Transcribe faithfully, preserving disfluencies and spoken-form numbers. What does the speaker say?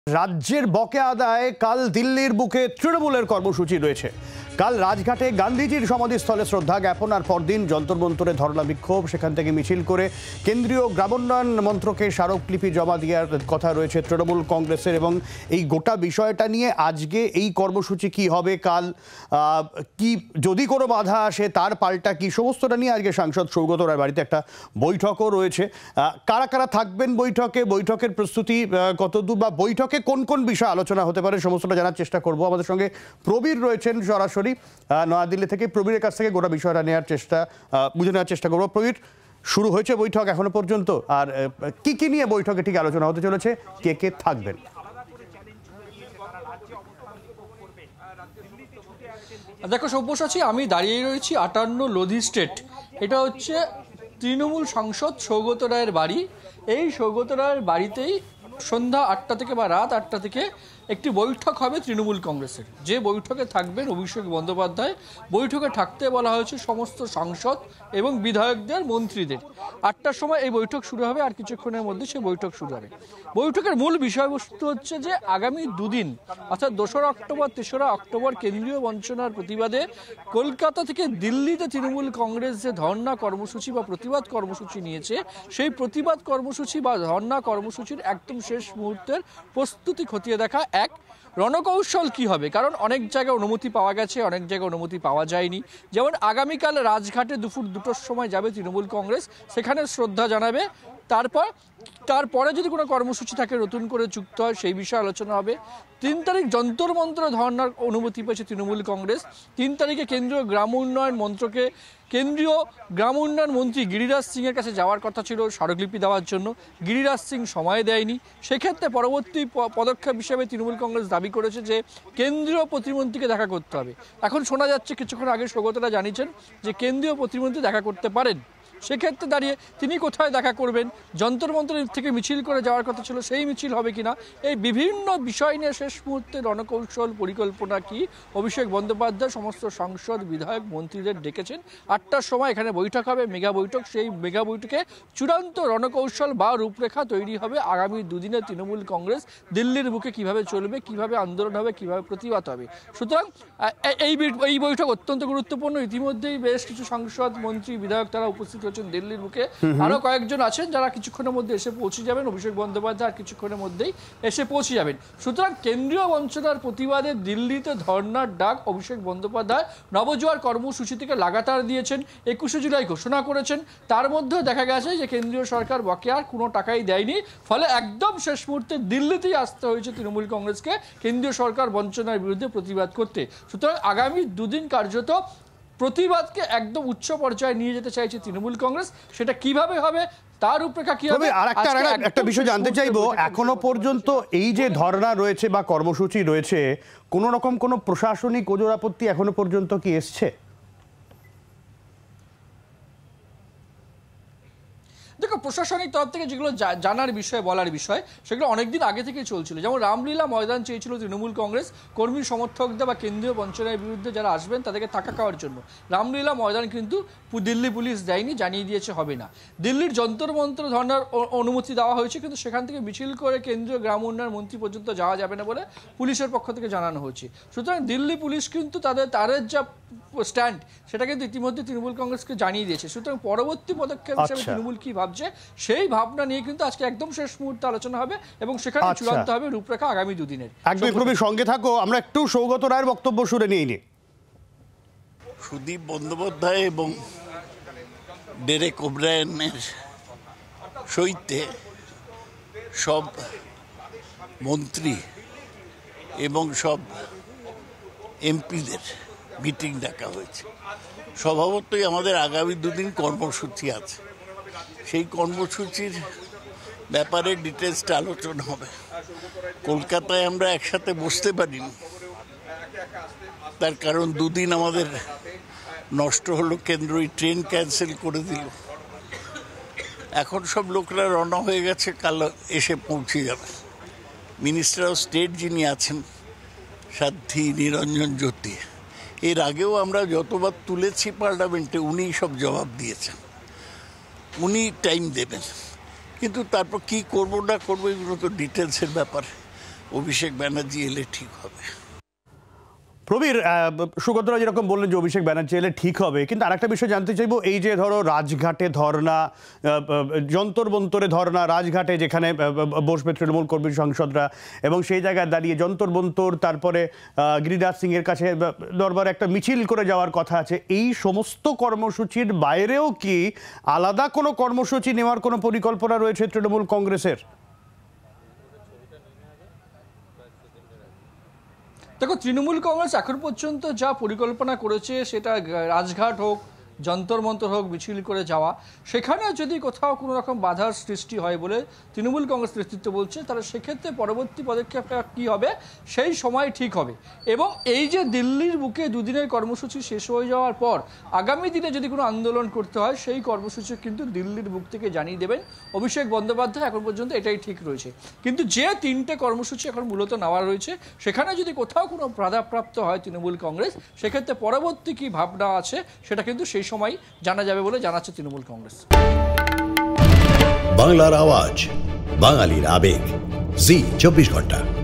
রাজ্যের বকেয়া আদায়ে কাল দিল্লির বুকে তৃণমূলের কর্মসূচি রয়েছে। কাল রাজঘাটে গান্ধীজির সমাধিস্থলে শ্রদ্ধা জ্ঞাপন আর পরদিন যন্তর মন্তরে ধর্ণা বিক্ষোভ, সেখান থেকে মিছিল করে কেন্দ্রীয় গ্রামোন্নয়ন মন্ত্রকে স্মারকলিপি জমা দেওয়ার কথা রয়েছে তৃণমূল কংগ্রেসের। এবং এই গোটা বিষয়টা নিয়ে আজকে এই কর্মসূচি কি হবে, কাল কি যদি কোনো বাধা আসে তার পাল্টা কি, সমস্তটা নিয়ে আজকে সাংসদ সৌগত রায়ের বাড়িতে একটা বৈঠকও রয়েছে। কারা কারা থাকবেন বৈঠকে, বৈঠকের প্রস্তুতি কতদূর বা বৈঠকে কোন কোন বিষয় আলোচনা হতে পারে, সমস্তটা জানার চেষ্টা করব। আমাদের সঙ্গে প্রবীর রয়েছেন সরাসরি নয়াদিল্লি থেকে। প্রবীরের কাছ থেকে গোটা বিষয়টা নেওয়ার চেষ্টা বুঝে নেওয়ার চেষ্টা করবো। প্রবীর, শুরু হয়েছে বৈঠক এখনো পর্যন্ত, আর কি কি নিয়ে বৈঠকে ঠিক আলোচনা হতে চলেছে, কে কে থাকবেন? দেখো সব্যসাচী, আমি দাঁড়িয়ে রয়েছি আটান্ন লোধি স্টেট। এটা হচ্ছে তৃণমূল সাংসদ সৌগত রায়ের বাড়ি। এই সৌগত রায়ের বাড়িতেই সন্ধ্যা আটটা থেকে বা রাত আটটা থেকে একটি বৈঠক হবে তৃণমূল কংগ্রেসের, যে বৈঠকে থাকবেন অভিষেক বন্দ্যোপাধ্যায়। বৈঠকে থাকতে বলা হয়েছে সমস্ত সাংসদ এবং বিধায়কদের, মন্ত্রীদের। আটটার সময় এই বৈঠক শুরু হবে, আর কিছুক্ষণের মধ্যে সেই বৈঠক শুরু হবে। বৈঠকের মূল বিষয়বস্তু হচ্ছে যে আগামী দুদিন অর্থাৎ দোসরা অক্টোবর তেসরা অক্টোবর কেন্দ্রীয় বঞ্চনার প্রতিবাদে কলকাতা থেকে দিল্লিতে তৃণমূল কংগ্রেস যে ধর্ণা কর্মসূচি বা প্রতিবাদ কর্মসূচি নিয়েছে, সেই প্রতিবাদ কর্মসূচি বা ধর্ণা কর্মসূচির একদম শেষ মুহূর্তের প্রস্তুতি খতিয়ে দেখা। এক, রণকৌশল কি হবে, কারণ অনেক জায়গায় অনুমতি পাওয়া গেছে, অনেক জায়গায় অনুমতি পাওয়া যায়নি। যেমন আগামীকাল রাজঘাটে দুপুর দুটোর সময় যাবে তৃণমূল কংগ্রেস, সেখানে শ্রদ্ধা জানাবে। তারপর তারপরে যদি কোনো কর্মসূচি থাকে নতুন করে যুক্ত হয়, সেই বিষয়ে আলোচনা হবে। তিন তারিখ যন্তর মন্ত্র ধর্নার অনুমতি পেয়েছে তৃণমূল কংগ্রেস। তিন তারিখে কেন্দ্রীয় গ্রাম উন্নয়ন মন্ত্রকে কেন্দ্রীয় গ্রাম উন্নয়ন মন্ত্রী গিরিরাজ সিংয়ের কাছে যাওয়ার কথা ছিল স্মারকলিপি দেওয়ার জন্য, গিরিরাজ সিং সময় দেয়নি। সেক্ষেত্রে পরবর্তী পদক্ষেপ হিসেবে তৃণমূল কংগ্রেস দাবি করেছে যে কেন্দ্রীয় প্রতিমন্ত্রীকে দেখা করতে হবে। এখন শোনা যাচ্ছে, কিছুক্ষণ আগে সৌগতরা জানিয়েছেন যে কেন্দ্রীয় প্রতিমন্ত্রী দেখা করতে পারেন। সেক্ষেত্রে দাঁড়িয়ে তিনি কোথায় দেখা করবেন, যন্তর মন্ত্র থেকে মিছিল করে যাওয়ার কথা ছিল, সেই মিছিল হবে কিনা, এই বিভিন্ন বিষয় নিয়ে শেষ মুহূর্তে রণকৌশল পরিকল্পনা কি, অভিষেক বন্দ্যোপাধ্যায় সমস্ত সাংসদ বিধায়ক মন্ত্রীদের ডেকেছেন। আটটার সময় এখানে বৈঠক হবে, মেগা বৈঠক। সেই মেগা বৈঠকে চূড়ান্ত রণকৌশল বা রূপরেখা তৈরি হবে আগামী দুদিনে তৃণমূল কংগ্রেস দিল্লির বুকে কিভাবে চলবে, কিভাবে আন্দোলন হবে, কিভাবে প্রতিবাদ হবে। সুতরাং এই এই বৈঠক অত্যন্ত গুরুত্বপূর্ণ। ইতিমধ্যেই বেশ কিছু সাংসদ মন্ত্রী বিধায়ক তারা উপস্থিত দিল্লির বুকে। আরো কয়েকজন আছেন যারা কিছুক্ষণের মধ্যে এসে পৌঁছে যাবেন। অভিষেক বন্দ্যোপাধ্যায় আর কিছুক্ষণের মধ্যেই এসে পৌঁছে যাবেন। সুতরাং কেন্দ্রীয় বঞ্চনার প্রতিবাদে দিল্লিতে ধর্নার ডাক অভিষেক বন্দ্যোপাধ্যায় নবজোয়ার কর্মসূচি থেকে লাগাতার দিয়েছেন। একুশে জুলাই ঘোষণা করেছেন। তার মধ্যেও দেখা গেছে যে কেন্দ্রীয় সরকার বকেয়ার কোনো টাকাই দেয়নি, ফলে একদম শেষ মুহূর্তে দিল্লিতেই আসতে হয়েছে তৃণমূল কংগ্রেসকে কেন্দ্রীয় সরকার বঞ্চনার বিরুদ্ধে প্রতিবাদ করতে। সুতরাং আগামী দুদিন কার্যত প্রতিবাদকে একদম উচ্চ পর্যায়ে নিয়ে যেতে চাইছে তৃণমূল কংগ্রেস। সেটা কিভাবে হবে, তার রূপরেখা কি হবে। আর একটা বিষয় জানতে চাইবো, এখনো পর্যন্ত এই যে ধর্ণা রয়েছে বা কর্মসূচি রয়েছে, কোন রকম কোনো প্রশাসনিক ওজরাপত্তি এখনো পর্যন্ত কি এসছে? দেখো, প্রশাসনিক তরফ থেকে যেগুলো জানার বিষয়, বলার বিষয়, সেগুলো অনেকদিন আগে থেকেই চলছিল। যেমন রামলীলা ময়দান চেয়েছিল তৃণমূল কংগ্রেস কর্মী সমর্থকদের বা কেন্দ্রীয় বঞ্চনার বিরুদ্ধে যারা আসবেন তাদেরকে থাকা খাওয়ার জন্য। রামলীলা ময়দান কিন্তু দিল্লি পুলিশ দেয়নি, জানিয়ে দিয়েছে হবে না। দিল্লির যন্তর মন্ত্র ধর্নার অনুমতি দেওয়া হয়েছে, কিন্তু সেখান থেকে মিছিল করে কেন্দ্রীয় গ্রাম উন্নয়ন মন্ত্রী পর্যন্ত যাওয়া যাবে না বলে পুলিশের পক্ষ থেকে জানানো হয়েছে। সুতরাং দিল্লি পুলিশ কিন্তু তাদের তাদের যা স্ট্যান্ড সেটা কিন্তু ইতিমধ্যে তৃণমূল কংগ্রেসকে জানিয়ে দিয়েছে। সুতরাং পরবর্তী পদক্ষেপ হিসেবে তৃণমূল কি ভাবছে, সেই ভাবনা নিয়ে কিন্তু আজকে একদম শেষ মুহূর্তে আলোচনা হবে এবং সেখানে চূড়ান্ত হবে রূপরেখা আগামী দুদিনের। একদম প্রবীর সঙ্গে থাকো, আমরা একটু সৌগত রায়ের বক্তব্য শুনে নিয়ে নিই। সুদীপ বন্দ্যোপাধ্যায় এবং ডেরেক ওব্রায়েনের সহিতে সব মন্ত্রী এবং সব এমপিদের মিটিং ডাকা হয়েছে। স্বভাবতই আমাদের আগামী দুদিন কর্মসূচি আছে, সেই কর্মসূচির ব্যাপারে ডিটেলসটা আলোচনা হবে। কলকাতায় আমরা একসাথে বসতে পারিনি, তার কারণ দুদিন আমাদের নষ্ট হলো, কেন্দ্র ট্রেন ক্যান্সেল করে দিল। এখন সব লোকরা রওনা হয়ে গেছে, কাল এসে পৌঁছে যাবে। মিনিস্টার অফ স্টেট যিনি আছেন সাধ্বী নিরঞ্জন জ্যোতি, এর আগেও আমরা যতবার তুলেছি পার্লামেন্টে উনিই সব জবাব দিয়েছেন, উনি টাইম দেবেন। কিন্তু তারপর কি করবো না করবো এগুলো তো ডিটেলসের ব্যাপার। অভিষেক ব্যানার্জি এলে ঠিক হবে। প্রবীর, সুগতরা যেরকম বললেন যে অভিষেক ব্যানার্জি এলে ঠিক হবে, কিন্তু আরেকটা বিষয় জানতে চাইবো, এই যে ধরো রাজঘাটে ধর্না, যন্তর মন্তরে ধর্না, রাজঘাটে যেখানে বসবে তৃণমূল কর্মী সাংসদরা এবং সেই জায়গায় দাঁড়িয়ে যন্তর মন্তর, তারপরে গিরিরাজ সিং এর কাছে দরবারে একটা মিছিল করে যাওয়ার কথা আছে, এই সমস্ত কর্মসূচির বাইরেও কি আলাদা কোনো কর্মসূচি নেওয়ার কোনো পরিকল্পনা রয়েছে তৃণমূল কংগ্রেসের? দেখো, তৃণমূল কংগ্রেস এখন পর্যন্ত যা পরিকল্পনা করেছে সেটা রাজঘাট হোক, যন্তর মন্তর হোক, মিছিল করে যাওয়া, সেখানে যদি কোথাও কোনো রকম বাধার সৃষ্টি হয় বলে তৃণমূল কংগ্রেস নেতৃত্ব বলছে, তাহলে সেক্ষেত্রে পরবর্তী পদক্ষেপটা কী হবে সেই সময় ঠিক হবে। এবং এই যে দিল্লির বুকে দুদিনের কর্মসূচি শেষ হয়ে যাওয়ার পর আগামী দিনে যদি কোনো আন্দোলন করতে হয়, সেই কর্মসূচি কিন্তু দিল্লির বুক থেকে জানিয়ে দেবেন অভিষেক বন্দ্যোপাধ্যায়। এখন পর্যন্ত এটাই ঠিক রয়েছে। কিন্তু যে তিনটে কর্মসূচি এখন মূলত নেওয়া রয়েছে, সেখানে যদি কোথাও কোনো বাধাপ্রাপ্ত হয় তৃণমূল কংগ্রেস, সেক্ষেত্রে পরবর্তী কী ভাবনা আছে সেটা কিন্তু সেই সময় জানা যাবে বলে জানাচ্ছে তৃণমূল কংগ্রেস। বাংলার আওয়াজ, বাঙালির আবেগ, জি চব্বিশ ঘন্টা।